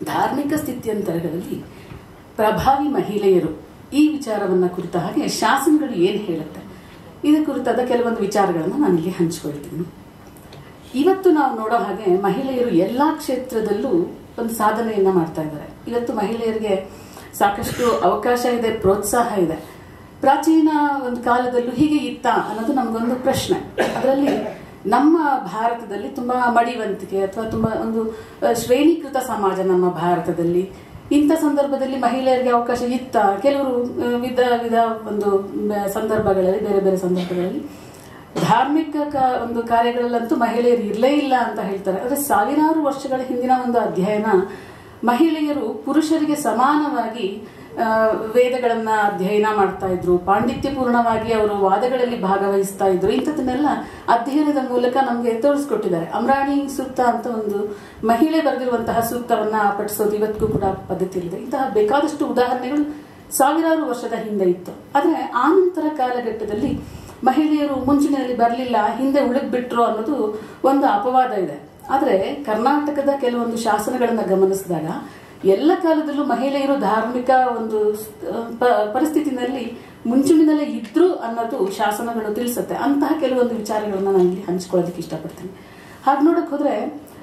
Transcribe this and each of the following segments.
ಧಾರ್ಮಿಕ ಸ್ಥಿತ್ಯಂತರಗಳಲ್ಲಿ ಪ್ರಭಾವಿ ಮಹಿಳೆಯರು ಈ ವಿಚಾರವನ್ನ ಕುರಿತ ಹಾಗೆ ಶಾಸನಗಳು ಏನು ಹೇಳುತ್ತೆ ಇದರ ಕುರಿತಾದ ಕೆಲವೊಂದು ವಿಚಾರಗಳನ್ನು ನಾನಿಲ್ಲಿ ಹಂಚಿಕೊಳ್ತೀನಿ. ಇವತ್ತು ನಾವು ನೋಡೋ ಹಾಗೆ ಮಹಿಳೆಯರು ಎಲ್ಲಾ ಕ್ಷೇತ್ರದಲ್ಲೂ ಒಂದು ಸಾಧನೆಯನ್ನ ಮಾಡ್ತಾ ಇದ್ದಾರೆ. ಇವತ್ತು ಮಹಿಳೆಯರಿಗೆ ಸಾಕಷ್ಟು ಅವಕಾಶ ಇದೆ, ಪ್ರೋತ್ಸಾಹ ಇದೆ. ಪ್ರಾಚೀನ ಒಂದು ಕಾಲದಲ್ಲೂ ಹೀಗೆ ಇತ್ತ ಅನ್ನೋದು ನಮಗೊಂದು ಪ್ರಶ್ನೆ. ಅದರಲ್ಲಿ ನಮ್ಮ ಭಾರತದಲ್ಲಿ ತುಂಬಾ ಮಡಿವಂತಿಕೆ ಅಥವಾ ತುಂಬಾ ಒಂದು ಶ್ರೇಣೀಕೃತ ಸಮಾಜ ನಮ್ಮ ಭಾರತದಲ್ಲಿ. ಇಂಥ ಸಂದರ್ಭದಲ್ಲಿ ಮಹಿಳೆಯರಿಗೆ ಅವಕಾಶ ಇತ್ತ? ಕೆಲವರು ವಿಧ ಒಂದು ಸಂದರ್ಭಗಳಲ್ಲಿ, ಬೇರೆ ಬೇರೆ ಸಂದರ್ಭಗಳಲ್ಲಿ ಧಾರ್ಮಿಕ ಒಂದು ಕಾರ್ಯಗಳಲ್ಲಂತೂ ಮಹಿಳೆಯರು ಇರಲೇ ಇಲ್ಲ ಅಂತ ಹೇಳ್ತಾರೆ. ಆದರೆ ಸಾವಿರಾರು ವರ್ಷಗಳ ಹಿಂದಿನ ಒಂದು ಅಧ್ಯಯನ ಮಹಿಳೆಯರು ಪುರುಷರಿಗೆ ಸಮಾನವಾಗಿ ವೇದಗಳನ್ನ ಅಧ್ಯಯನ ಮಾಡ್ತಾ ಇದ್ರು, ಪಾಂಡಿತ್ಯಪೂರ್ಣವಾಗಿ ಅವರು ವಾದಗಳಲ್ಲಿ ಭಾಗವಹಿಸ್ತಾ ಇದ್ರು. ಇಂಥದನ್ನೆಲ್ಲ ಅಧ್ಯಯನದ ಮೂಲಕ ನಮಗೆ ತೋರಿಸ್ಕೊಟ್ಟಿದ್ದಾರೆ. ಅಮ್ರಾಣಿ ಸೂಕ್ತ ಅಂತ ಒಂದು ಮಹಿಳೆ ಬರೆದಿರುವಂತಹ ಸೂಕ್ತವನ್ನ ಪಠಿಸೋದು ಇವತ್ತಿಗೂ ಕೂಡ ಪದ್ಧತಿ ಇದೆ. ಇಂತಹ ಬೇಕಾದಷ್ಟು ಉದಾಹರಣೆಗಳು ಸಾವಿರಾರು ವರ್ಷದ ಹಿಂದೆ ಇತ್ತು. ಆದ್ರೆ ಆ ನಂತರ ಕಾಲಘಟ್ಟದಲ್ಲಿ ಮಹಿಳೆಯರು ಮುಂಚಿನಲ್ಲಿ ಬರಲಿಲ್ಲ, ಹಿಂದೆ ಉಳಿದ್ಬಿಟ್ರು ಅನ್ನೋದು ಒಂದು ಅಪವಾದ ಇದೆ. ಆದ್ರೆ ಕರ್ನಾಟಕದ ಕೆಲವೊಂದು ಶಾಸನಗಳನ್ನ ಗಮನಿಸಿದಾಗ ಎಲ್ಲ ಕಾಲದಲ್ಲೂ ಮಹಿಳೆಯರು ಧಾರ್ಮಿಕ ಒಂದು ಪರಿಸ್ಥಿತಿನಲ್ಲಿ ಮುಂಚೂಣಿನಲ್ಲೇ ಇದ್ರು ಅನ್ನೋದು ಶಾಸನಗಳು ತಿಳಿಸುತ್ತೆ. ಅಂತಹ ಕೆಲವೊಂದು ವಿಚಾರಗಳನ್ನ ನಾನು ಇಲ್ಲಿ ಹಂಚ್ಕೊಳ್ಳೋದಕ್ಕೆ ಇಷ್ಟಪಡ್ತೀನಿ. ಹಾಗೆ ನೋಡಕ್ ಹೋದ್ರೆ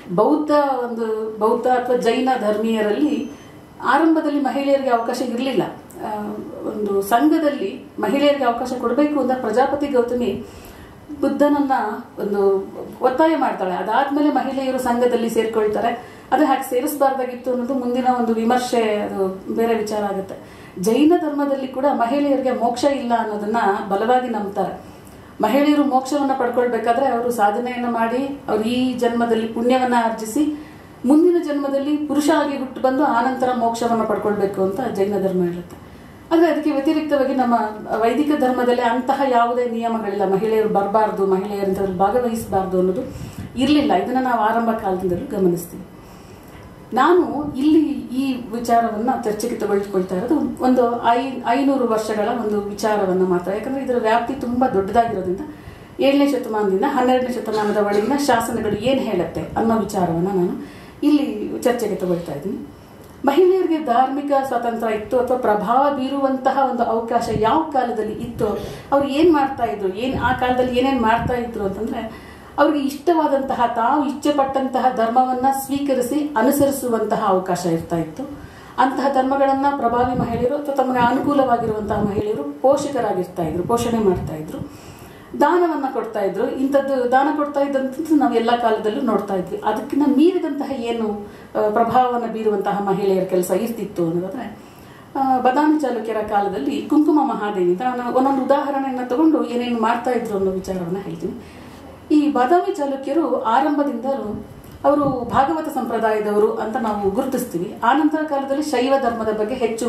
ಬೌದ್ಧ ಅಥವಾ ಜೈನ ಧರ್ಮೀಯರಲ್ಲಿ ಆರಂಭದಲ್ಲಿ ಮಹಿಳೆಯರಿಗೆ ಅವಕಾಶ ಇರಲಿಲ್ಲ. ಒಂದು ಸಂಘದಲ್ಲಿ ಮಹಿಳೆಯರಿಗೆ ಅವಕಾಶ ಕೊಡಬೇಕು ಅಂತ ಪ್ರಜಾಪತಿ ಗೌತಮಿ ಬುದ್ಧನನ್ನ ಒಂದು ಒತ್ತಾಯ ಮಾಡ್ತಾಳೆ. ಅದಾದ್ಮೇಲೆ ಮಹಿಳೆಯರು ಸಂಘದಲ್ಲಿ ಸೇರ್ಕೊಳ್ತಾರೆ. ಅದು ಹಾಗೆ ಸೇರಿಸಬಾರ್ದಾಗಿತ್ತು ಅನ್ನೋದು ಮುಂದಿನ ಒಂದು ವಿಮರ್ಶೆ, ಅದು ಬೇರೆ ವಿಚಾರ ಆಗುತ್ತೆ. ಜೈನ ಧರ್ಮದಲ್ಲಿ ಕೂಡ ಮಹಿಳೆಯರಿಗೆ ಮೋಕ್ಷ ಇಲ್ಲ ಅನ್ನೋದನ್ನ ಬಲವಾಗಿ ನಂಬ್ತಾರೆ. ಮಹಿಳೆಯರು ಮೋಕ್ಷವನ್ನ ಪಡ್ಕೊಳ್ಬೇಕಾದ್ರೆ ಅವರು ಸಾಧನೆಯನ್ನ ಮಾಡಿ ಅವ್ರು ಈ ಜನ್ಮದಲ್ಲಿ ಪುಣ್ಯವನ್ನ ಆರ್ಜಿಸಿ ಮುಂದಿನ ಜನ್ಮದಲ್ಲಿ ಪುರುಷ ಆಗಿ ಹುಟ್ಟು ಬಂದು ಆನಂತರ ಮೋಕ್ಷವನ್ನ ಪಡ್ಕೊಳ್ಬೇಕು ಅಂತ ಜೈನ ಧರ್ಮ ಹೇಳುತ್ತೆ. ಆದ್ರೆ ಅದಕ್ಕೆ ವ್ಯತಿರಿಕ್ತವಾಗಿ ನಮ್ಮ ವೈದಿಕ ಧರ್ಮದಲ್ಲಿ ಅಂತಹ ಯಾವುದೇ ನಿಯಮಗಳಿಲ್ಲ. ಮಹಿಳೆಯರು ಬರಬಾರ್ದು, ಮಹಿಳೆಯರು ಭಾಗವಹಿಸಬಾರ್ದು ಅನ್ನೋದು ಇರಲಿಲ್ಲ. ಇದನ್ನ ನಾವು ಆರಂಭ ಕಾಲದಿಂದಲೂ ಗಮನಿಸ್ತೀವಿ. ನಾನು ಇಲ್ಲಿ ಈ ವಿಚಾರವನ್ನ ಚರ್ಚೆಗೆ ತಗೊಳ್ಕೊಳ್ತಾ ಇರೋದು ಒಂದು 500 ವರ್ಷಗಳ ಒಂದು ವಿಚಾರವನ್ನ ಮಾತ್ರ. ಯಾಕಂದ್ರೆ ಇದರ ವ್ಯಾಪ್ತಿ ತುಂಬಾ ದೊಡ್ಡದಾಗಿರೋದ್ರಿಂದ 7ನೇ ಶತಮಾನದಿಂದ 12ನೇ ಶತಮಾನದ ಒಳಗಿನ ಶಾಸನಗಳು ಏನ್ ಹೇಳುತ್ತೆ ಅನ್ನೋ ವಿಚಾರವನ್ನ ನಾನು ಇಲ್ಲಿ ಚರ್ಚೆಗೆ ತಗೊಳ್ತಾ ಇದ್ದೀನಿ. ಮಹಿಳೆಯರಿಗೆ ಧಾರ್ಮಿಕ ಸ್ವಾತಂತ್ರ್ಯ ಇತ್ತು ಅಥವಾ ಪ್ರಭಾವ ಬೀರುವಂತಹ ಒಂದು ಅವಕಾಶ ಯಾವ ಕಾಲದಲ್ಲಿ ಇತ್ತು, ಅವ್ರು ಏನ್ ಮಾಡ್ತಾ ಇದ್ರು, ಆ ಕಾಲದಲ್ಲಿ ಏನೇನ್ ಮಾಡ್ತಾ ಇದ್ರು ಅಂತಂದ್ರೆ ಅವ್ರಿಗೆ ಇಷ್ಟವಾದಂತಹ, ತಾವು ಇಚ್ಛೆ ಪಟ್ಟಂತಹ ಧರ್ಮವನ್ನ ಸ್ವೀಕರಿಸಿ ಅನುಸರಿಸುವಂತಹ ಅವಕಾಶ ಇರ್ತಾ ಇತ್ತು. ಅಂತಹ ಧರ್ಮಗಳನ್ನ ಪ್ರಭಾವಿ ಮಹಿಳೆಯರು ಅಥವಾ ತಮಗೆ ಅನುಕೂಲವಾಗಿರುವಂತಹ ಮಹಿಳೆಯರು ಪೋಷಕರಾಗಿರ್ತಾ ಇದ್ರು, ಪೋಷಣೆ ಮಾಡ್ತಾ ಇದ್ರು, ದಾನವನ್ನ ಕೊಡ್ತಾ ಇದ್ರು. ಇಂಥದ್ದು ದಾನ ಕೊಡ್ತಾ ಇದ್ದಂಥದ್ದು ನಾವು ಎಲ್ಲಾ ಕಾಲದಲ್ಲೂ ನೋಡ್ತಾ ಇದ್ವಿ. ಅದಕ್ಕಿಂತ ಮೀರಿದಂತಹ ಏನು ಪ್ರಭಾವವನ್ನು ಬೀರುವಂತಹ ಮಹಿಳೆಯರ ಕೆಲಸ ಇರ್ತಿತ್ತು ಅನ್ನೋದಾದ್ರೆ ಬದಾಮಿ ಚಾಲುಕ್ಯರ ಕಾಲದಲ್ಲಿ ಕುಂಕುಮ ಮಹಾದೇವಿ, ನಾನು ಒಂದೊಂದು ಉದಾಹರಣೆಯನ್ನ ತಗೊಂಡು ಏನೇನು ಮಾಡ್ತಾ ಇದ್ರು ಅನ್ನೋ ವಿಚಾರವನ್ನ ಹೇಳ್ತೀನಿ. ಈ ಬಾದಾಮಿ ಚಾಲುಕ್ಯರು ಆರಂಭದಿಂದಲೂ ಅವರು ಭಾಗವತ ಸಂಪ್ರದಾಯದವರು ಅಂತ ನಾವು ಗುರುತಿಸ್ತೀವಿ. ಆ ನಂತರ ಕಾಲದಲ್ಲಿ ಶೈವ ಧರ್ಮದ ಬಗ್ಗೆ ಹೆಚ್ಚು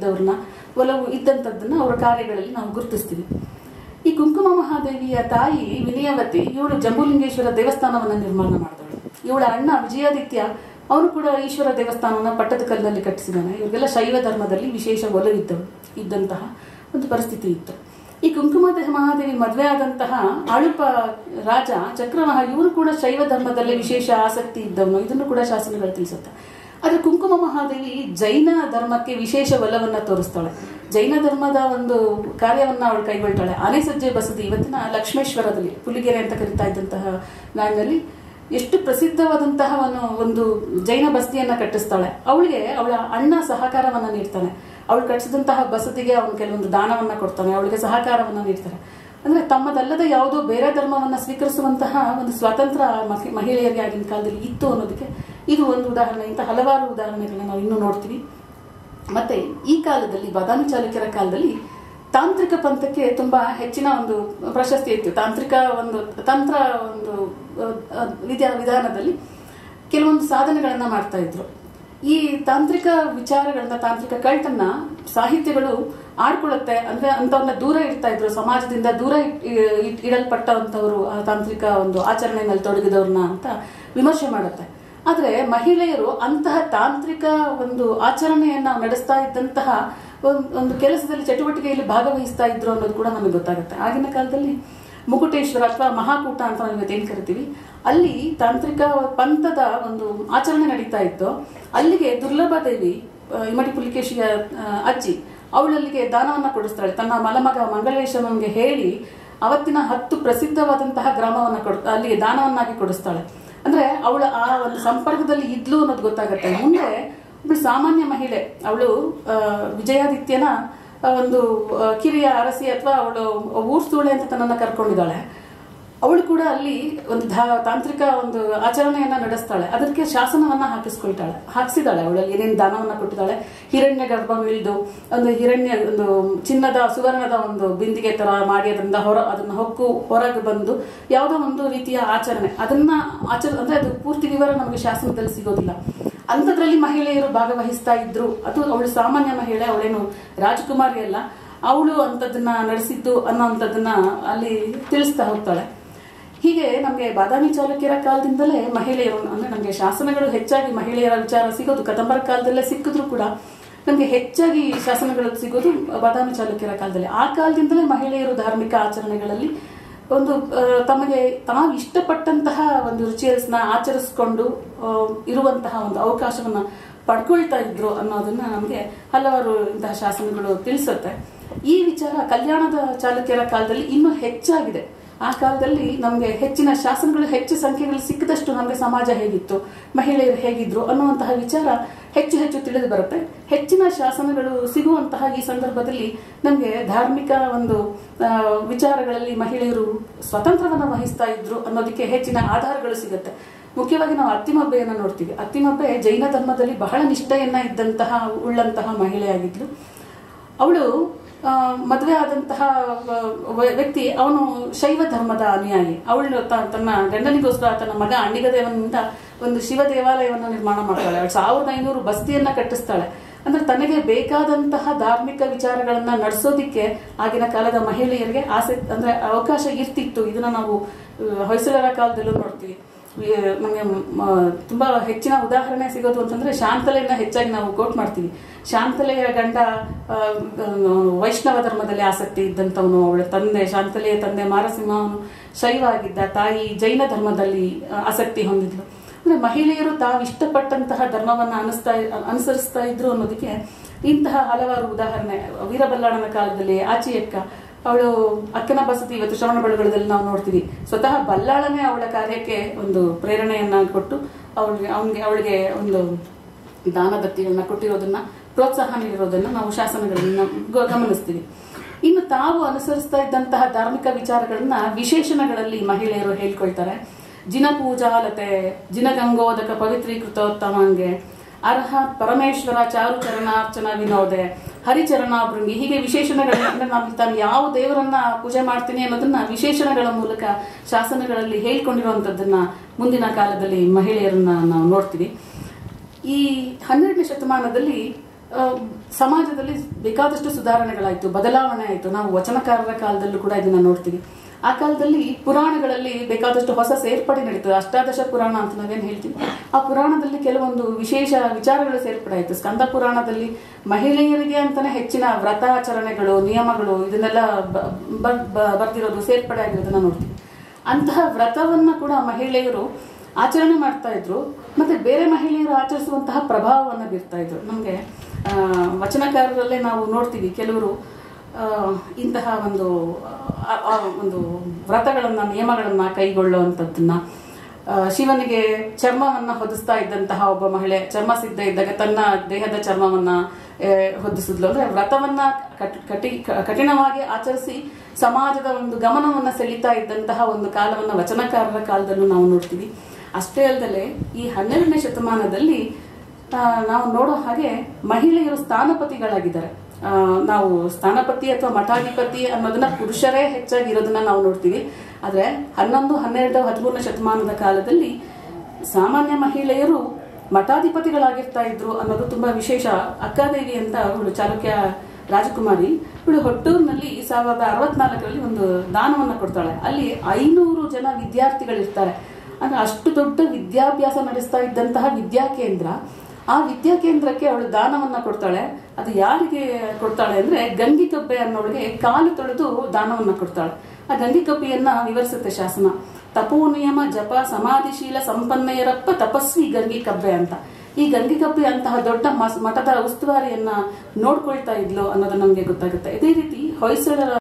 ಒಲವು ಇದ್ದಂಥದ್ದನ್ನ ಅವರ ಕಾರ್ಯಗಳಲ್ಲಿ ನಾವು ಗುರುತಿಸ್ತೀವಿ. ಈ ಕುಂಕುಮ ಮಹಾದೇವಿಯ ತಾಯಿ ವಿನಯವತಿ, ಇವಳು ಜಂಬುಲಿಂಗೇಶ್ವರ ದೇವಸ್ಥಾನವನ್ನ ನಿರ್ಮಾಣ ಮಾಡಿದಳು. ಇವಳ ಅಣ್ಣ ವಿಜಯಾದಿತ್ಯ ಅವನು ಕೂಡ ಈಶ್ವರ ದೇವಸ್ಥಾನವನ್ನ ಪಟ್ಟದಕಲ್ಲಿನಲ್ಲಿ ಕಟ್ಟಿಸಿದಾನೆ. ಇವರಿಗೆಲ್ಲ ಶೈವ ಧರ್ಮದಲ್ಲಿ ವಿಶೇಷ ಇದ್ದಂತಹ ಒಂದು ಪರಿಸ್ಥಿತಿ ಇತ್ತು. ಈ ಕುಂಕುಮ ಮಹಾದೇವಿ ಮದುವೆ ಆದಂತಹ ಆಳುಪ ರಾಜ ಚಕ್ರವಹ, ಇವರು ಕೂಡ ಶೈವ ಧರ್ಮದಲ್ಲಿ ವಿಶೇಷ ಆಸಕ್ತಿ ಇದ್ದವನು. ಇದನ್ನು ಕೂಡ ಶಾಸನಗಳು ತಿಳಿಸುತ್ತೆ. ಆದ್ರೆ ಕುಂಕುಮ ಮಹಾದೇವಿ ಜೈನ ಧರ್ಮಕ್ಕೆ ವಿಶೇಷ ಒಲವನ್ನ ತೋರಿಸ್ತಾಳೆ. ಜೈನ ಧರ್ಮದ ಒಂದು ಕಾರ್ಯವನ್ನ ಅವಳು ಕೈಗೊಳ್ತಾಳೆ. ಆನೆಸಜ್ಜೆ ಬಸದಿ, ಇವತ್ತಿನ ಲಕ್ಷ್ಮೇಶ್ವರದಲ್ಲಿ ಪುಲಿಗೆರೆ ಅಂತ ಕರೀತಾ ಇದ್ದಂತಹ ನಾಡಿನಲ್ಲಿ ಎಷ್ಟು ಪ್ರಸಿದ್ಧವಾದಂತಹ ಒಂದು ಜೈನ ಬಸದಿಯನ್ನ ಕಟ್ಟಿಸ್ತಾಳೆ. ಅವಳಿಗೆ ಅವಳ ಅಣ್ಣ ಸಹಕಾರವನ್ನ ನೀಡ್ತಾನೆ. ಅವಳು ಕಟ್ಟಿಸಿದಂತಹ ಬಸದಿಗೆ ಅವನು ಕೆಲವೊಂದು ದಾನವನ್ನ ಕೊಡ್ತಾನೆ, ಅವಳಿಗೆ ಸಹಕಾರವನ್ನ ನೀಡ್ತಾರೆ. ಅಂದ್ರೆ ತಮ್ಮದಲ್ಲದ ಯಾವುದೋ ಬೇರೆ ಧರ್ಮವನ್ನ ಸ್ವೀಕರಿಸುವಂತಹ ಒಂದು ಸ್ವಾತಂತ್ರ್ಯ ಮಹಿಳೆಯರಿಗೆ ಆಗಿನ ಕಾಲದಲ್ಲಿ ಇತ್ತು ಅನ್ನೋದಕ್ಕೆ ಇದು ಒಂದು ಉದಾಹರಣೆ. ಇಂಥ ಹಲವಾರು ಉದಾಹರಣೆಗಳನ್ನ ನಾವು ಇನ್ನೂ ನೋಡ್ತೀವಿ. ಮತ್ತೆ ಈ ಕಾಲದಲ್ಲಿ ಬಾದಾಮಿ ಚಾಲುಕ್ಯರ ಕಾಲದಲ್ಲಿ ತಾಂತ್ರಿಕ ಪಂಥಕ್ಕೆ ತುಂಬಾ ಹೆಚ್ಚಿನ ಒಂದು ಪ್ರಶಸ್ತಿ ಇತ್ತು. ತಂತ್ರ ಒಂದು ವಿಧಾನದಲ್ಲಿ ಕೆಲವೊಂದು ಸಾಧನೆಗಳನ್ನ ಮಾಡ್ತಾ ಇದ್ರು. ಈ ತಾಂತ್ರಿಕ ವಿಚಾರಗಳನ್ನ, ತಾಂತ್ರಿಕ ಕಲ್ಟನ್ನ ಸಾಹಿತ್ಯಗಳು ಆಡ್ಕೊಳ್ಳುತ್ತೆ. ಅಂದ್ರೆ ಅಂತವ್ರನ್ನ ದೂರ ಇಡ್ತಾ ಇದ್ರು, ಸಮಾಜದಿಂದ ದೂರ ಇಡಲ್ಪಟ್ಟಂತವ್ರು ಆ ತಾಂತ್ರಿಕ ಒಂದು ಆಚರಣೆಯಲ್ಲಿ ತೊಡಗಿದವ್ರನ್ನ ಅಂತ ವಿಮರ್ಶೆ ಮಾಡುತ್ತೆ. ಆದ್ರೆ ಮಹಿಳೆಯರು ಅಂತಹ ತಾಂತ್ರಿಕ ಒಂದು ಆಚರಣೆಯನ್ನ ನಡೆಸ್ತಾ ಇದ್ದಂತಹ ಒಂದು ಕೆಲಸದಲ್ಲಿ ಚಟುವಟಿಕೆಯಲ್ಲಿ ಭಾಗವಹಿಸ್ತಾ ಇದ್ರು ಅನ್ನೋದು ಕೂಡ ನಮಗೆ ಗೊತ್ತಾಗುತ್ತೆ. ಆಗಿನ ಕಾಲದಲ್ಲಿ ಮುಕುಟೇಶ್ವರ ಅಥವಾ ಮಹಾಕೂಟ ಅಂತ ನಾವು ಇವತ್ತೇನು ಕರಿತೀವಿ, ಅಲ್ಲಿ ತಾಂತ್ರಿಕ ಪಂಥದ ಒಂದು ಆಚರಣೆ ನಡೀತಾ ಇತ್ತು. ಅಲ್ಲಿಗೆ ದುರ್ಲಭ ದೇವಿ ಇಮ್ಮಡಿ ಪುಲಿಕೇಶಿಯ ಅಜ್ಜಿ ಅವಳಲ್ಲಿಗೆ ದಾನವನ್ನ ಕೊಡಿಸ್ತಾಳೆ. ತನ್ನ ಮಲಮಗ ಮಂಗಳೇಶನಿಗೆ ಹೇಳಿ ಅವತ್ತಿನ 10 ಪ್ರಸಿದ್ಧವಾದಂತಹ ಗ್ರಾಮವನ್ನ ಅಲ್ಲಿಗೆ ದಾನವನ್ನಾಗಿ ಕೊಡಿಸ್ತಾಳೆ. ಅಂದ್ರೆ ಅವಳು ಆ ಒಂದು ಸಂಪರ್ಕದಲ್ಲಿ ಇದ್ಲು ಅನ್ನೋದು ಗೊತ್ತಾಗತ್ತೆ. ಮುಂದೆ ಒಬ್ಬಳು ಸಾಮಾನ್ಯ ಮಹಿಳೆ, ಅವಳು ವಿಜಯಾದಿತ್ಯನ ಒಂದು ಕಿರಿಯ ಅರಸಿ ಅಥವಾ ಅವಳು ಊರ್ಸೂಳೆ ಅಂತ ತನ್ನನ್ನ ಕರ್ಕೊಂಡಿದ್ದಾಳೆ. ಅವಳು ಕೂಡ ಅಲ್ಲಿ ಒಂದು ತಾಂತ್ರಿಕ ಒಂದು ಆಚರಣೆಯನ್ನ ನಡೆಸ್ತಾಳೆ. ಅದಕ್ಕೆ ಶಾಸನವನ್ನ ಹಾಕಿಸಿದಾಳೆ. ಅವಳಲ್ಲಿ ಏನೇನು ದಾನವನ್ನ ಕೊಟ್ಟಿದ್ದಾಳೆ. ಹಿರಣ್ಯ ಗರ್ಭ ಇಳಿದು ಒಂದು ಚಿನ್ನದ ಸುವರ್ಣದ ಒಂದು ಬಿಂದಿಗೆ ತರ ಮಾಡಿ ಅದನ್ನ ಹೊಕ್ಕು ಹೊರಗೆ ಬಂದು ಯಾವುದೋ ಒಂದು ರೀತಿಯ ಆಚರಣೆ ಅಂದ್ರೆ ಅದು ಪೂರ್ತಿ ವಿವರ ನಮಗೆ ಶಾಸನದಲ್ಲಿ ಸಿಗೋದಿಲ್ಲ. ಅಂಥದ್ರಲ್ಲಿ ಮಹಿಳೆಯರು ಭಾಗವಹಿಸ್ತಾ ಇದ್ರು. ಅದು ಅವಳು ಸಾಮಾನ್ಯ ಮಹಿಳೆ, ಅವಳೇನು ರಾಜಕುಮಾರಿ ಅಲ್ಲ. ಅವಳು ಅಂಥದನ್ನ ನಡೆಸಿದ್ದು ಅನ್ನೋಂಥದ್ದನ್ನ ಅಲ್ಲಿ ತಿಳಿಸ್ತಾ ಹೋಗ್ತಾಳೆ. ಹೀಗೆ ನಮಗೆ ಬಾದಾಮಿ ಚಾಲುಕ್ಯರ ಕಾಲದಿಂದಲೇ ಮಹಿಳೆಯರು, ಅಂದ್ರೆ ನಮಗೆ ಶಾಸನಗಳು ಹೆಚ್ಚಾಗಿ ಮಹಿಳೆಯರ ವಿಚಾರ ಸಿಗೋದು ಕದಂಬರ ಕಾಲದಲ್ಲೇ ಸಿಕ್ಕಿದ್ರು ಕೂಡ ನಮಗೆ ಹೆಚ್ಚಾಗಿ ಶಾಸನಗಳು ಸಿಗೋದು ಬಾದಾಮಿ ಚಾಲುಕ್ಯರ ಕಾಲದಲ್ಲಿ. ಆ ಕಾಲದಿಂದಲೇ ಮಹಿಳೆಯರು ಧಾರ್ಮಿಕ ಆಚರಣೆಗಳಲ್ಲಿ ಒಂದು ತಮಗೆ ತಾವು ಇಷ್ಟಪಟ್ಟಂತಹ ಒಂದು ರುಚಿಯನ್ನ ಆಚರಿಸಿಕೊಂಡು ಇರುವಂತಹ ಒಂದು ಅವಕಾಶವನ್ನ ಪಡ್ಕೊಳ್ತಾ ಇದ್ರು ಅನ್ನೋದನ್ನ ನಮಗೆ ಹಲವಾರು ಇಂತಹ ಶಾಸನಗಳು ತಿಳಿಸುತ್ತೆ. ಈ ವಿಚಾರ ಕಲ್ಯಾಣದ ಚಾಲುಕ್ಯರ ಕಾಲದಲ್ಲಿ ಇನ್ನೂ ಹೆಚ್ಚಾಗಿದೆ. ಆ ಕಾಲದಲ್ಲಿ ನಮಗೆ ಹೆಚ್ಚಿನ ಶಾಸನಗಳು ಹೆಚ್ಚು ಸಂಖ್ಯೆಗಳು ಸಿಕ್ಕದಷ್ಟು ನಮಗೆ ಸಮಾಜ ಹೇಗಿತ್ತು, ಮಹಿಳೆಯರು ಹೇಗಿದ್ರು ಅನ್ನುವಂತಹ ವಿಚಾರ ಹೆಚ್ಚು ಹೆಚ್ಚು ತಿಳಿದು ಬರುತ್ತೆ. ಹೆಚ್ಚಿನ ಶಾಸನಗಳು ಸಿಗುವಂತಹ ಈ ಸಂದರ್ಭದಲ್ಲಿ ನಮಗೆ ಧಾರ್ಮಿಕ ಒಂದು ವಿಚಾರಗಳಲ್ಲಿ ಮಹಿಳೆಯರು ಸ್ವತಂತ್ರವನ್ನು ವಹಿಸ್ತಾ ಇದ್ರು ಅನ್ನೋದಕ್ಕೆ ಹೆಚ್ಚಿನ ಆಧಾರಗಳು ಸಿಗುತ್ತೆ. ಮುಖ್ಯವಾಗಿ ನಾವು ಅತ್ತಿಮಬ್ಬೆಯನ್ನು ನೋಡ್ತೀವಿ. ಅತ್ತಿಮಬ್ಬೆ ಜೈನ ಧರ್ಮದಲ್ಲಿ ಬಹಳ ನಿಷ್ಠೆಯನ್ನ ಉಳ್ಳಂತಹ ಮಹಿಳೆಯಾಗಿದ್ಲು. ಅವಳು ಮದುವೆ ಆದಂತಹ ವ್ಯಕ್ತಿ ಅವನು ಶೈವ ಧರ್ಮದ ಅನುಯಾಯಿ. ಅವಳು ತನ್ನ ಗಂಡನಿಗೋಸ್ಕರ ತನ್ನ ಮಗ ಅಣ್ಣಿಗದೇವನಿಂದ ಒಂದು ಶಿವ ದೇವಾಲಯವನ್ನು ನಿರ್ಮಾಣ ಮಾಡ್ತಾಳೆ. ಅವಳು 1500 ಬಸ್ತಿಯನ್ನ ಕಟ್ಟಿಸ್ತಾಳೆ. ಅಂದ್ರೆ ತನಗೆ ಬೇಕಾದಂತಹ ಧಾರ್ಮಿಕ ವಿಚಾರಗಳನ್ನ ನಡೆಸೋದಿಕ್ಕೆ ಆಗಿನ ಕಾಲದ ಮಹಿಳೆಯರಿಗೆ ಅಂದ್ರೆ ಅವಕಾಶ ಇರ್ತಿತ್ತು. ಇದನ್ನ ನಾವು ಹೊಯ್ಸಳರ ಕಾಲದಲ್ಲೂ ನೋಡ್ತೀವಿ. ನಮಗೆ ತುಂಬಾ ಹೆಚ್ಚಿನ ಉದಾಹರಣೆ ಸಿಗೋದು ಅಂತಂದ್ರೆ ಶಾಂತಲೆಯನ್ನ ಹೆಚ್ಚಾಗಿ ನಾವು ಕೋಟ್ ಮಾಡ್ತೀವಿ. ಶಾಂತಲೆಯ ಗಂಡ ವೈಷ್ಣವ ಧರ್ಮದಲ್ಲಿ ಆಸಕ್ತಿ ಇದ್ದಂಥವನು, ಅವಳ ತಂದೆ ಶಾಂತಲೆಯ ತಂದೆ ಮಾರಸಿಂಹ ಅವನು ಶೈವ ಆಗಿದ್ದ, ತಾಯಿ ಜೈನ ಧರ್ಮದಲ್ಲಿ ಆಸಕ್ತಿ ಹೊಂದಿದ್ಲು. ಅಂದ್ರೆ ಮಹಿಳೆಯರು ತಾವು ಇಷ್ಟಪಟ್ಟಂತಹ ಧರ್ಮವನ್ನ ಅನುಸರಿಸ್ತಾ ಇದ್ರು ಅನ್ನೋದಕ್ಕೆ ಇಂತಹ ಹಲವಾರು ಉದಾಹರಣೆ. ವೀರಬಲ್ಲಾಳನ ಕಾಲದಲ್ಲಿ ಆಚಿಯಕ್ಕ, ಅವಳು ಅಕ್ಕನ ಬಸತಿ ಇವತ್ತು ಶ್ರವಣಬೆಳಗೊಳದಲ್ಲಿ ನಾವು ನೋಡ್ತೀವಿ. ಸ್ವತಃ ಬಲ್ಲಾಳನೇ ಅವಳ ಕಾರ್ಯಕ್ಕೆ ಒಂದು ಪ್ರೇರಣೆಯನ್ನ ಕೊಟ್ಟು ಅವಳಿಗೆ ಒಂದು ದಾನದತ್ತಿಗಳನ್ನ ಕೊಟ್ಟಿರೋದನ್ನ, ಪ್ರೋತ್ಸಾಹ ನೀಡಿರೋದನ್ನ ನಾವು ಶಾಸನಗಳನ್ನ ಗಮನಿಸ್ತೀವಿ. ಇನ್ನು ತಾವು ಅನುಸರಿಸ್ತಾ ಇದ್ದಂತಹ ಧಾರ್ಮಿಕ ವಿಚಾರಗಳನ್ನ ವಿಶೇಷಣಗಳಲ್ಲಿ ಮಹಿಳೆಯರು ಹೇಳ್ಕೊಳ್ತಾರೆ. ಜಿನ ಪೂಜಾಲತೆ, ಜಿನಗಂಗೋದಕ ಪವಿತ್ರೀಕೃತೋತ್ತಮಾಂಗೆ, ಅರ್ಹ ಪರಮೇಶ್ವರ ಚಾರುಚರಣಾರ್ಚನ ವಿನೋದೆ, ಹರಿಚರಣ ಭೃಂಗಿ, ಹೀಗೆ ವಿಶೇಷಣಗಳನ್ನ, ಅಂದ್ರೆ ತಾನು ಯಾವ ದೇವರನ್ನ ಪೂಜೆ ಮಾಡ್ತೀನಿ ಅನ್ನೋದನ್ನ ವಿಶೇಷಣಗಳ ಮೂಲಕ ಶಾಸನಗಳಲ್ಲಿ ಹೇಳ್ಕೊಂಡಿರುವಂತದ್ದನ್ನ ಮುಂದಿನ ಕಾಲದಲ್ಲಿ ಮಹಿಳೆಯರನ್ನ ನಾವು ನೋಡ್ತೀವಿ. ಈ 12ನೇ ಶತಮಾನದಲ್ಲಿ ಸಮಾಜದಲ್ಲಿ ಬೇಕಾದಷ್ಟು ಸುಧಾರಣೆಗಳಾಯ್ತು, ಬದಲಾವಣೆ ಆಯ್ತು. ನಾವು ವಚನಕಾರರ ಕಾಲದಲ್ಲೂ ಕೂಡ ಇದನ್ನ ನೋಡ್ತೀವಿ. ಆ ಕಾಲದಲ್ಲಿ ಪುರಾಣಗಳಲ್ಲಿ ಬೇಕಾದಷ್ಟು ಹೊಸ ಸೇರ್ಪಡೆ ನಡೀತದೆ. ಅಷ್ಟಾದಶ ಪುರಾಣ ಅಂತ ನಾವೇನ್ ಹೇಳ್ತೀವಿ, ಆ ಪುರಾಣದಲ್ಲಿ ಕೆಲವೊಂದು ವಿಶೇಷ ವಿಚಾರಗಳು ಸೇರ್ಪಡೆ ಆಯ್ತು. ಸ್ಕಂದ ಪುರಾಣದಲ್ಲಿ ಮಹಿಳೆಯರಿಗೆ ಅಂತಾನೆ ಹೆಚ್ಚಿನ ವ್ರತಾಚರಣೆಗಳು, ನಿಯಮಗಳು ಇದನ್ನೆಲ್ಲ ಬರ್ದಿರೋದು, ಸೇರ್ಪಡೆ ಆಗಿರೋದನ್ನ ನೋಡ್ತೀವಿ. ಅಂತಹ ವ್ರತವನ್ನ ಕೂಡ ಮಹಿಳೆಯರು ಆಚರಣೆ ಮಾಡ್ತಾ ಇದ್ರು. ಮತ್ತೆ ಬೇರೆ ಮಹಿಳೆಯರು ಆಚರಿಸುವಂತಹ ಪ್ರಭಾವವನ್ನು ಬೀರ್ತಾ ಇದ್ರು. ನಮ್ಗೆ ವಚನಕಾರರಲ್ಲೇ ನಾವು ನೋಡ್ತೀವಿ ಕೆಲವರು ಇಂತಹ ಒಂದು ವ್ರತಗಳನ್ನ, ನಿಯಮಗಳನ್ನ ಕೈಗೊಳ್ಳುವಂಥದ್ದನ್ನ. ಶಿವನಿಗೆ ಚರ್ಮವನ್ನ ಹೊದಿಸ್ತಾ ಇದ್ದಂತಹ ಒಬ್ಬ ಮಹಿಳೆ ಚರ್ಮ ಸಿದ್ಧ ಇದ್ದಾಗ ತನ್ನ ದೇಹದ ಚರ್ಮವನ್ನ ಹೊದಿಸಿದ್ಲು. ಅಂದ್ರೆ ವ್ರತವನ್ನ ಕಠಿಣವಾಗಿ ಆಚರಿಸಿ ಸಮಾಜದ ಒಂದು ಗಮನವನ್ನ ಸೆಳೀತಾ ಇದ್ದಂತಹ ಒಂದು ಕಾಲವನ್ನ ವಚನಕಾರರ ಕಾಲದಲ್ಲೂ ನಾವು ನೋಡ್ತೀವಿ. ಅಷ್ಟೇ ಅಲ್ಲದೆ ಈ 12ನೇ ಶತಮಾನದಲ್ಲಿ ನಾವು ನೋಡೋ ಹಾಗೆ ಮಹಿಳೆಯರು ಸ್ಥಾನಪತಿಗಳಾಗಿದ್ದಾರೆ. ನಾವು ಸ್ಥಾನಪತಿ ಅಥವಾ ಮಠಾಧಿಪತಿ ಅನ್ನೋದನ್ನ ಪುರುಷರೇ ಹೆಚ್ಚಾಗಿ ಇರೋದನ್ನ ನಾವು ನೋಡ್ತೀವಿ. ಆದ್ರೆ 11, 12, 13ನೇ ಶತಮಾನದ ಕಾಲದಲ್ಲಿ ಸಾಮಾನ್ಯ ಮಹಿಳೆಯರು ಮಠಾಧಿಪತಿಗಳಾಗಿರ್ತಾ ಇದ್ರು ಅನ್ನೋದು ತುಂಬಾ ವಿಶೇಷ. ಅಕ್ಕಾದೇವಿ ಅಂತ ಅವಳು ಚಾಲುಕ್ಯ ರಾಜಕುಮಾರಿ, ಇವಳು ಹೊಟ್ಟೂರಿನಲ್ಲಿ 1064ರಲ್ಲಿ ಒಂದು ದಾನವನ್ನ ಕೊಡ್ತಾಳೆ. ಅಲ್ಲಿ 500 ಜನ ವಿದ್ಯಾರ್ಥಿಗಳಿರ್ತಾರೆ. ಅಂದ್ರೆ ಅಷ್ಟು ದೊಡ್ಡ ವಿದ್ಯಾಭ್ಯಾಸ ನಡೆಸ್ತಾ ಇದ್ದಂತಹ ವಿದ್ಯಾಕೇಂದ್ರ. ಆ ವಿದ್ಯಾಕೇಂದ್ರಕ್ಕೆ ಅವಳು ದಾನವನ್ನ ಕೊಡ್ತಾಳೆ. ಅದು ಯಾರಿಗೆ ಕೊಡ್ತಾಳೆ ಅಂದ್ರೆ ಗಂಗಿಕಬ್ಬೆ ಅನ್ನೋಳಿಗೆ ಕಾಲು ತೊಳೆದು ದಾನವನ್ನ ಕೊಡ್ತಾಳೆ. ಆ ಗಂಗಿಕಬ್ಬಿಯನ್ನ ವಿವರಿಸುತ್ತೆ ಶಾಸನ. ತಪೋ ನಿಯಮ ಜಪ ಸಮಾಧಿಶೀಲ ಸಂಪನ್ನೆಯರಪ್ಪ ತಪಸ್ವಿ ಗಂಗಿ ಕಬ್ಬೆ ಅಂತ. ಈ ಗಂಗಿ ಕಬ್ಬೆ ಅಂತಹ ದೊಡ್ಡ ಮಠದ ಉಸ್ತುವಾರಿಯನ್ನ ನೋಡ್ಕೊಳ್ತಾ ಇದ್ಲು ಅನ್ನೋದು ನಮ್ಗೆ ಗೊತ್ತಾಗುತ್ತೆ. ಇದೇ ರೀತಿ ಹೊಯ್ಸಳರ